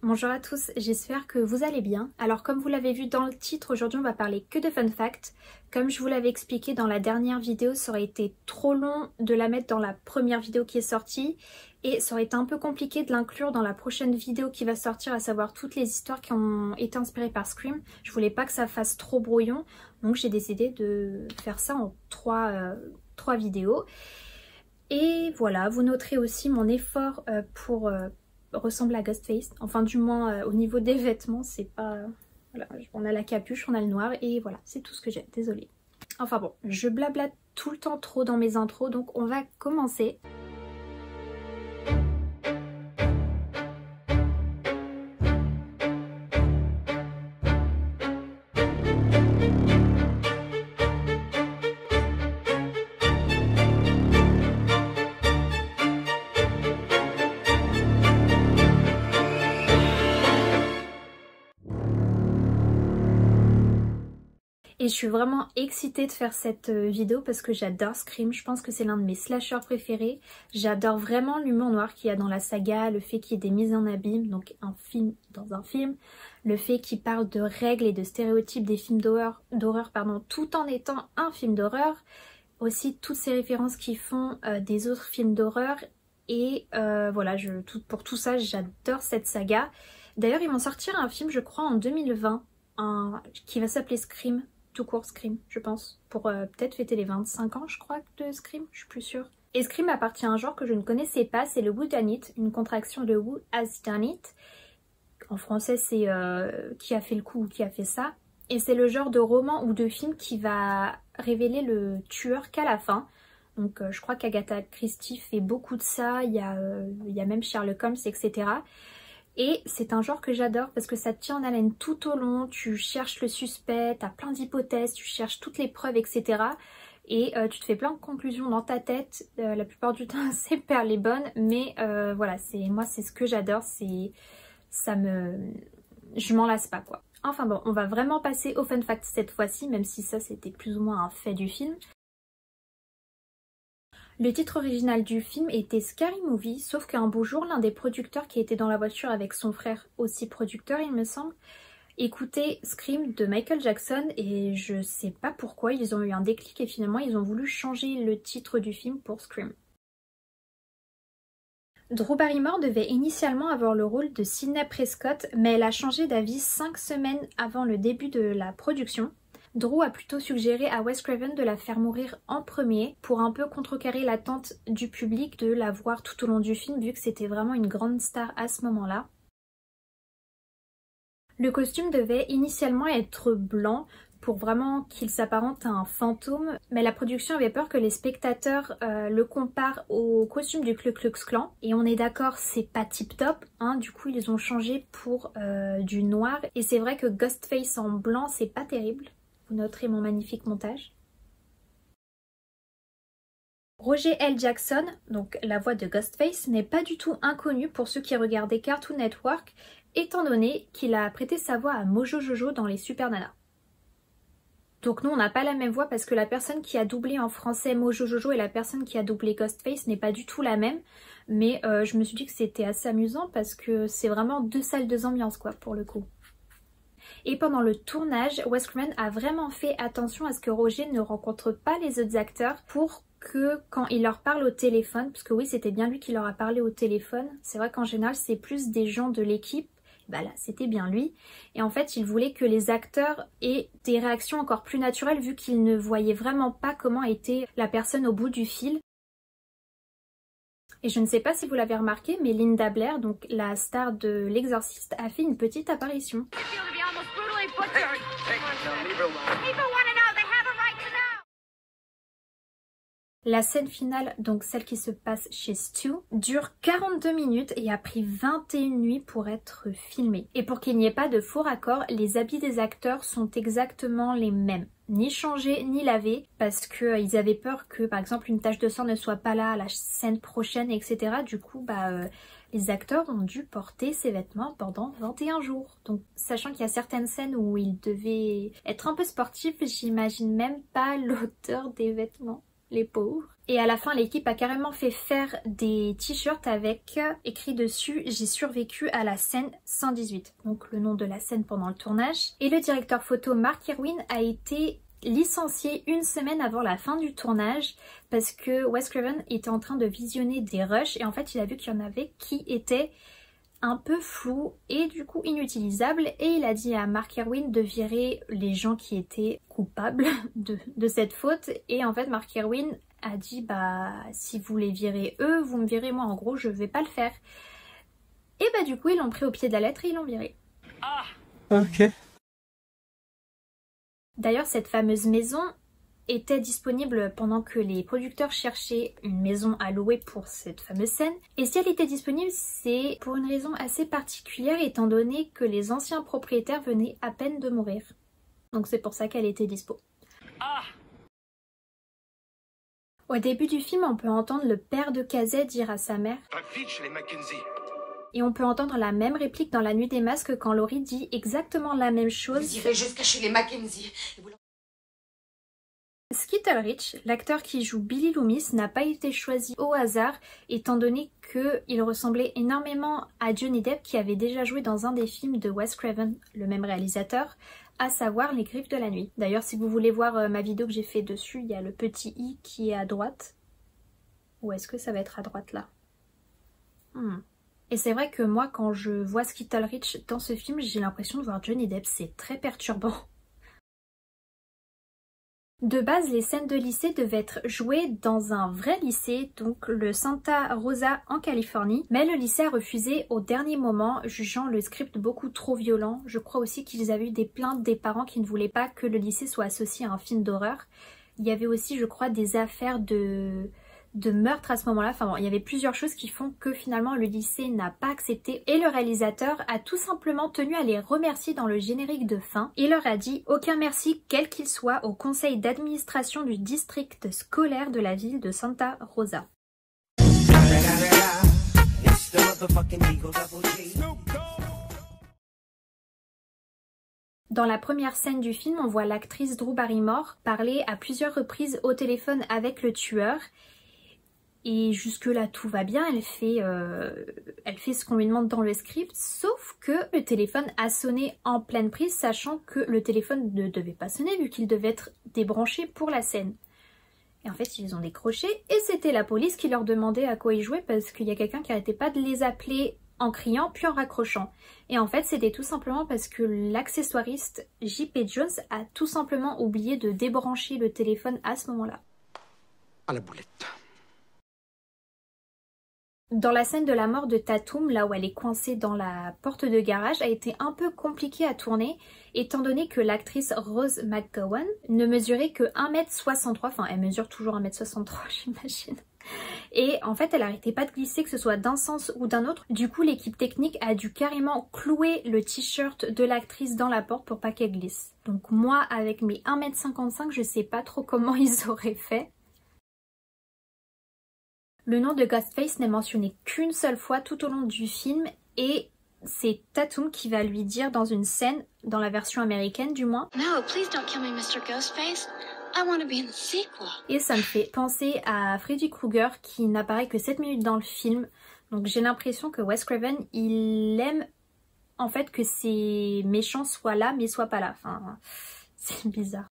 Bonjour à tous, j'espère que vous allez bien. Alors comme vous l'avez vu dans le titre, aujourd'hui on va parler que de fun facts. Comme je vous l'avais expliqué dans la dernière vidéo, ça aurait été trop long de la mettre dans la première vidéo qui est sortie et ça aurait été un peu compliqué de l'inclure dans la prochaine vidéo qui va sortir, à savoir toutes les histoires qui ont été inspirées par Scream. Je voulais pas que ça fasse trop brouillon, donc j'ai décidé de faire ça en trois vidéos. Et voilà, vous noterez aussi mon effort pour ressembler à Ghostface. Enfin du moins au niveau des vêtements, c'est pas... Voilà, on a la capuche, on a le noir et voilà, c'est tout ce que j'ai, désolée. Enfin bon, je blablate tout le temps trop dans mes intros, donc on va commencer. Et je suis vraiment excitée de faire cette vidéo parce que j'adore Scream, je pense que c'est l'un de mes slashers préférés. J'adore vraiment l'humour noir qu'il y a dans la saga, le fait qu'il y ait des mises en abîme, donc un film dans un film, le fait qu'il parle de règles et de stéréotypes des films d'horreur, tout en étant un film d'horreur, aussi toutes ces références qu'ils font des autres films d'horreur et voilà, pour tout ça j'adore cette saga. D'ailleurs ils vont sortir un film je crois en 2020 qui va s'appeler Scream. Tout court Scream, je pense, pour peut-être fêter les 25 ans, je crois, de Scream, je suis plus sûre. Et Scream appartient à un genre que je ne connaissais pas, c'est le whodunit, une contraction de who has done it. En français, c'est qui a fait le coup ou qui a fait ça. Et c'est le genre de roman ou de film qui va révéler le tueur qu'à la fin. Donc je crois qu'Agatha Christie fait beaucoup de ça, il y a même Sherlock Holmes, etc. Et c'est un genre que j'adore parce que ça te tient en haleine tout au long, tu cherches le suspect, t'as plein d'hypothèses, tu cherches toutes les preuves, etc. Et tu te fais plein de conclusions dans ta tête, la plupart du temps c'est pas les bonnes, mais voilà, moi c'est ce que j'adore, je m'en lasse pas quoi. Enfin bon, on va vraiment passer au fun fact cette fois-ci, même si ça c'était plus ou moins un fait du film. Le titre original du film était Scary Movie, sauf qu'un beau jour, l'un des producteurs qui était dans la voiture avec son frère, aussi producteur il me semble, écoutait Scream de Michael Jackson et je sais pas pourquoi, ils ont eu un déclic et finalement ils ont voulu changer le titre du film pour Scream. Drew Barrymore devait initialement avoir le rôle de Sidney Prescott, mais elle a changé d'avis 5 semaines avant le début de la production. Drew a plutôt suggéré à Wes Craven de la faire mourir en premier pour un peu contrecarrer l'attente du public de la voir tout au long du film vu que c'était vraiment une grande star à ce moment-là. Le costume devait initialement être blanc pour vraiment qu'il s'apparente à un fantôme, mais la production avait peur que les spectateurs le comparent au costume du Ku Klux Klan. Et on est d'accord, c'est pas tip top, hein, du coup ils ont changé pour du noir. Et c'est vrai que Ghostface en blanc c'est pas terrible. Vous noterez mon magnifique montage. Roger L. Jackson, donc la voix de Ghostface, n'est pas du tout inconnu pour ceux qui regardaient Cartoon Network, étant donné qu'il a prêté sa voix à Mojo Jojo dans les Super Nanas. Donc nous on n'a pas la même voix parce que la personne qui a doublé en français Mojo Jojo et la personne qui a doublé Ghostface n'est pas du tout la même. Mais je me suis dit que c'était assez amusant parce que c'est vraiment deux salles, deux ambiances quoi pour le coup. Et pendant le tournage, Wes Craven a vraiment fait attention à ce que Roger ne rencontre pas les autres acteurs pour que quand il leur parle au téléphone, parce que oui c'était bien lui qui leur a parlé au téléphone, c'est vrai qu'en général c'est plus des gens de l'équipe, bah là c'était bien lui, et en fait il voulait que les acteurs aient des réactions encore plus naturelles vu qu'ils ne voyaient vraiment pas comment était la personne au bout du fil. Et je ne sais pas si vous l'avez remarqué, mais Linda Blair, donc la star de L'Exorciste, a fait une petite apparition. La scène finale, donc celle qui se passe chez Stu, dure 42 minutes et a pris 21 nuits pour être filmée. Et pour qu'il n'y ait pas de faux raccords, les habits des acteurs sont exactement les mêmes. Ni changés, ni lavés, parce qu'ils avaient peur que par exemple une tache de sang ne soit pas là à la scène prochaine, etc. Du coup, les acteurs ont dû porter ces vêtements pendant 21 jours. Donc sachant qu'il y a certaines scènes où ils devaient être un peu sportifs, j'imagine même pas l'odeur des vêtements. les pauvres. Et à la fin, l'équipe a carrément fait faire des t-shirts avec écrit dessus « J'ai survécu à la scène 118 », donc le nom de la scène pendant le tournage. Et le directeur photo Mark Irwin a été licencié une semaine avant la fin du tournage parce que Wes Craven était en train de visionner des rushs et en fait il a vu qu'il y en avait qui étaient un peu flous et du coup inutilisables et il a dit à Mark Irwin de virer les gens qui étaient coupables de cette faute et en fait Mark Irwin a dit bah si vous les virez eux, vous me virez moi, en gros je vais pas le faire. Et bah du coup ils l'ont pris au pied de la lettre et ils l'ont viré. Ah ok. D'ailleurs cette fameuse maison était disponible pendant que les producteurs cherchaient une maison à louer pour cette fameuse scène. Et si elle était disponible, c'est pour une raison assez particulière étant donné que les anciens propriétaires venaient à peine de mourir. Donc c'est pour ça qu'elle était dispo. Ah. Au début du film, on peut entendre le père de Casey dire à sa mère Va vite chez les Mackenzie. et on peut entendre la même réplique dans La Nuit des Masques quand Laurie dit exactement la même chose. Vous irez jusqu'à chez les Mackenzie. Skeeter Rich, l'acteur qui joue Billy Loomis, n'a pas été choisi au hasard étant donné qu'il ressemblait énormément à Johnny Depp qui avait déjà joué dans un des films de Wes Craven, le même réalisateur, à savoir Les Griffes de la Nuit. D'ailleurs si vous voulez voir ma vidéo que j'ai fait dessus, il y a le petit i qui est à droite. Ou est-ce que ça va être à droite là? Et c'est vrai que moi quand je vois Skeeter Rich dans ce film, j'ai l'impression de voir Johnny Depp, c'est très perturbant. De base, les scènes de lycée devaient être jouées dans un vrai lycée, donc le Santa Rosa en Californie, mais le lycée a refusé au dernier moment, jugeant le script beaucoup trop violent. Je crois aussi qu'ils avaient eu des plaintes des parents qui ne voulaient pas que le lycée soit associé à un film d'horreur. Il y avait aussi, je crois, des affaires de meurtre à ce moment-là. Enfin bon, il y avait plusieurs choses qui font que finalement le lycée n'a pas accepté et le réalisateur a tout simplement tenu à les remercier dans le générique de fin. Il leur a dit aucun merci quel qu'il soit au conseil d'administration du district scolaire de la ville de Santa Rosa. Dans la première scène du film, on voit l'actrice Drew Barrymore parler à plusieurs reprises au téléphone avec le tueur. Et jusque là tout va bien, elle fait ce qu'on lui demande dans le script, sauf que le téléphone a sonné en pleine prise, sachant que le téléphone ne devait pas sonner vu qu'il devait être débranché pour la scène. Et en fait ils ont décroché et c'était la police qui leur demandait à quoi ils jouaient parce qu'il y a quelqu'un qui arrêtait pas de les appeler en criant puis en raccrochant. Et en fait c'était tout simplement parce que l'accessoiriste J.P. Jones a tout simplement oublié de débrancher le téléphone à ce moment-là. À la boulette. Dans la scène de la mort de Tatum, là où elle est coincée dans la porte de garage, a été un peu compliqué à tourner étant donné que l'actrice Rose McGowan ne mesurait que 1m63, enfin elle mesure toujours 1m63 j'imagine. Et en fait elle arrêtait pas de glisser que ce soit d'un sens ou d'un autre. Du coup l'équipe technique a dû carrément clouer le t-shirt de l'actrice dans la porte pour pas qu'elle glisse. Donc moi avec mes 1m55 je sais pas trop comment ils auraient fait. Le nom de Ghostface n'est mentionné qu'une seule fois tout au long du film et c'est Tatum qui va lui dire dans une scène, dans la version américaine du moins. No, please don't kill me, Mr. Ghostface. I want to be in the sequel. Et ça me fait penser à Freddy Krueger qui n'apparaît que 7 minutes dans le film. Donc j'ai l'impression que Wes Craven, il aime en fait que ses méchants soient là mais soient pas là. Enfin, c'est bizarre.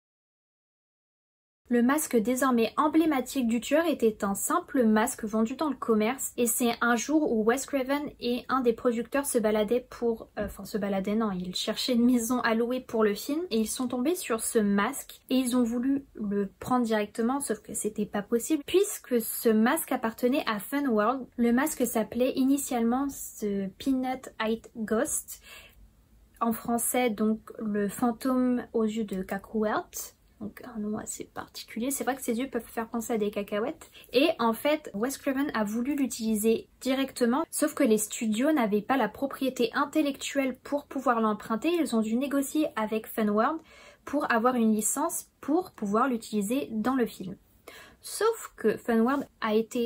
Le masque désormais emblématique du tueur était un simple masque vendu dans le commerce et c'est un jour où Wes Craven et un des producteurs se baladaient ils cherchaient une maison à louer pour le film et ils sont tombés sur ce masque et ils ont voulu le prendre directement sauf que c'était pas possible puisque ce masque appartenait à Fun World. Le masque s'appelait initialement The Peanut Eyed Ghost, en français donc le fantôme aux yeux de cacahuète. Donc un nom assez particulier, c'est vrai que ses yeux peuvent faire penser à des cacahuètes. Et en fait, Wes Craven a voulu l'utiliser directement, sauf que les studios n'avaient pas la propriété intellectuelle pour pouvoir l'emprunter. Ils ont dû négocier avec Funworld pour avoir une licence pour pouvoir l'utiliser dans le film. Sauf que Funworld a été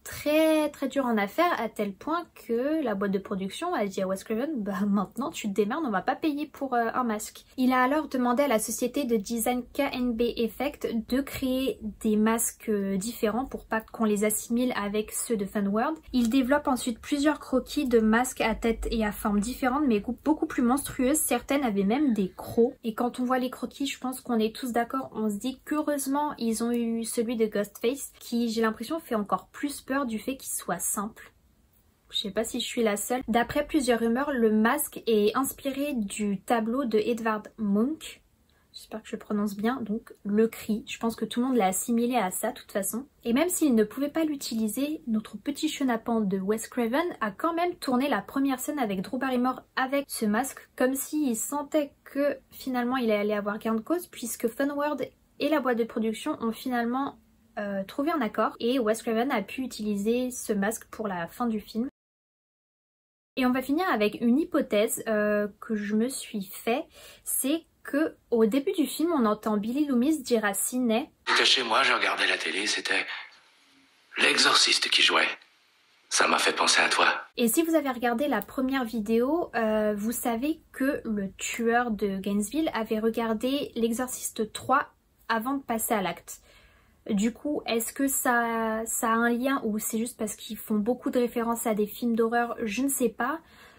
très dur en affaires, à tel point que la boîte de production a dit à Wes Craven, bah maintenant tu te démerdes, on va pas payer pour un masque. Il a alors demandé à la société de design KNB Effect de créer des masques différents pour pas qu'on les assimile avec ceux de Funworld. Il développe ensuite plusieurs croquis de masques à tête et à forme différentes mais beaucoup plus monstrueuses. Certaines avaient même des crocs. Et quand on voit les croquis, je pense qu'on est tous d'accord, on se dit qu'heureusement ils ont eu celui de Ghostface qui, j'ai l'impression, fait encore plus peur du fait qu'il soit simple. Je sais pas si je suis la seule. D'après plusieurs rumeurs, le masque est inspiré du tableau de Edvard Munch. J'espère que je prononce bien, donc le cri. Je pense que tout le monde l'a assimilé à ça de toute façon. Et même s'il ne pouvait pas l'utiliser, notre petit chenapan de Wes Craven a quand même tourné la première scène avec Drew Barrymore avec ce masque, comme s'il sentait que finalement il allait avoir gain de cause, puisque Funworld et la boîte de production ont finalement trouvé un accord et Wes Craven a pu utiliser ce masque pour la fin du film. Et on va finir avec une hypothèse que je me suis fait, c'est que au début du film on entend Billy Loomis dire à Sidney: J'étais chez moi, je regardais la télé, c'était l'exorciste qui jouait. Ça m'a fait penser à toi. Et si vous avez regardé la première vidéo, vous savez que le tueur de Gainesville avait regardé l'Exorciste 3 avant de passer à l'acte. Du coup, est-ce que ça a un lien ou c'est juste parce qu'ils font beaucoup de références à des films d'horreur? Je ne sais pas.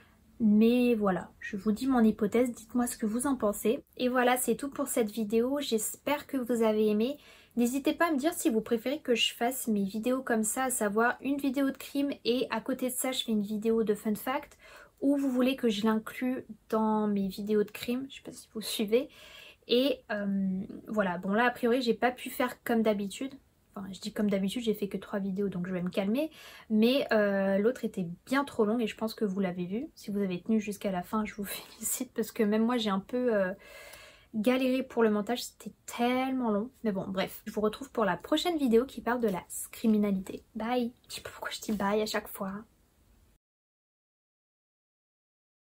Mais voilà, je vous dis mon hypothèse, dites-moi ce que vous en pensez. Et voilà, c'est tout pour cette vidéo. J'espère que vous avez aimé. N'hésitez pas à me dire si vous préférez que je fasse mes vidéos comme ça, à savoir une vidéo de crime et à côté de ça, je fais une vidéo de fun fact. Ou vous voulez que je l'inclue dans mes vidéos de crime, je sais pas si vous suivez. Et voilà, bon là a priori j'ai pas pu faire comme d'habitude. Enfin je dis comme d'habitude, j'ai fait que 3 vidéos donc je vais me calmer. Mais l'autre était bien trop longue et je pense que vous l'avez vu. Si vous avez tenu jusqu'à la fin, je vous félicite parce que même moi j'ai un peu galéré pour le montage, c'était tellement long. Mais bon bref, je vous retrouve pour la prochaine vidéo qui parle de la criminalité. Bye. Je sais pas pourquoi je dis bye à chaque fois.